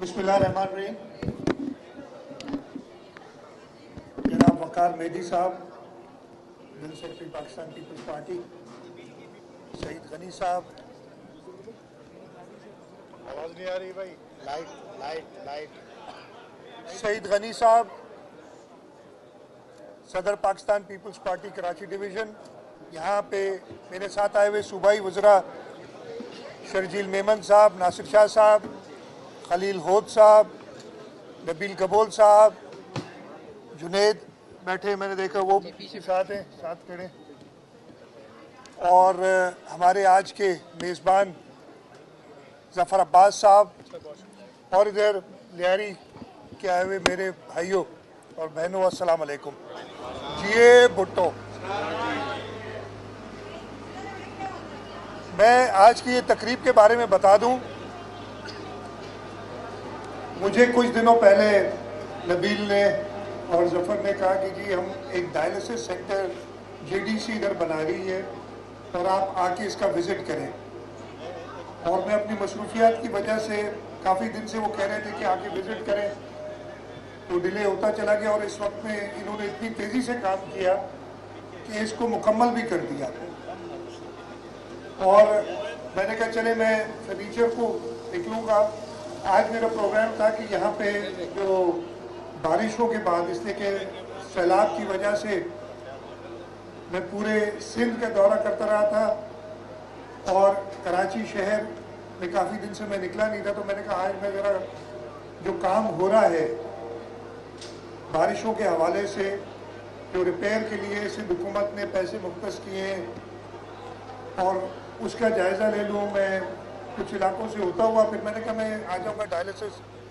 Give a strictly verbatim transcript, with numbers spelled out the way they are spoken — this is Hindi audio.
बिस्मिल्लाहिर्रहमानिर्रहीम। जनाब Waqar Mehdi sahab, general secretary Pakistan Peoples Party, Saeed Ghani sahab, आवाज नहीं आ रही भाई, light light light Saeed Ghani sahab, सदर Pakistan Peoples Party Karachi division, यहाँ पे मेरे साथ आए हुए सूबाई वज़रा शर्जील मेमन साहब, नासिर शाह साहब, खलील होद साहब, नबील कबोल साहब, जुनेद बैठे, मैंने देखा वो पीछे साथ हैं, साथ खड़े, और हमारे आज के मेज़बान ज़फ़र अब्बास साहब, और इधर लियारी के आए हुए मेरे भाइयों और बहनों, अस्सलाम वालेकुम। जिए भुट्टो। मैं आज की ये तकरीब के बारे में बता दूं, मुझे कुछ दिनों पहले नबील ने और ज़फ़र ने कहा कि जी हम एक डायलिसिस सेंटर जेडीसी इधर बना रही है और आप आके इसका विज़िट करें, और मैं अपनी मसरूफियात की वजह से काफ़ी दिन से वो कह रहे थे कि आके विज़िट करें, तो डिले होता चला गया और इस वक्त में इन्होंने इतनी तेज़ी से काम किया कि इसको मुकम्मल भी कर दिया। और मैंने कहा चले मैं फर्नीचर को निकलूँगा। आज मेरा प्रोग्राम था कि यहाँ पे जो बारिशों के बाद, इसलिए कि सैलाब की वजह से मैं पूरे सिंध का दौरा करता रहा था और कराची शहर में काफ़ी दिन से मैं निकला नहीं था, तो मैंने कहा आज मैं ज़रा जो काम हो रहा है बारिशों के हवाले से, जो रिपेयर के लिए सिंध हुकूमत ने पैसे मुख्तस किए हैं, और उसका जायज़ा ले लूँ। मैं कुछ इलाकों से होता हुआ फिर मैंने कहा मैं आ जाऊँगा डायलिसिस